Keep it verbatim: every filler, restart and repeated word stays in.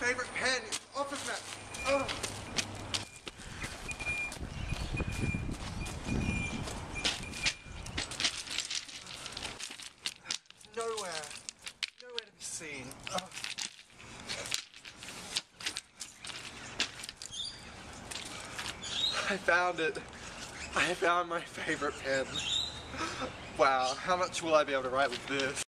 favorite pen. It's Office Max. Ugh. Nowhere. Nowhere to be seen. Ugh. I found it. I found my favorite pen. Wow, how much will I be able to write with this?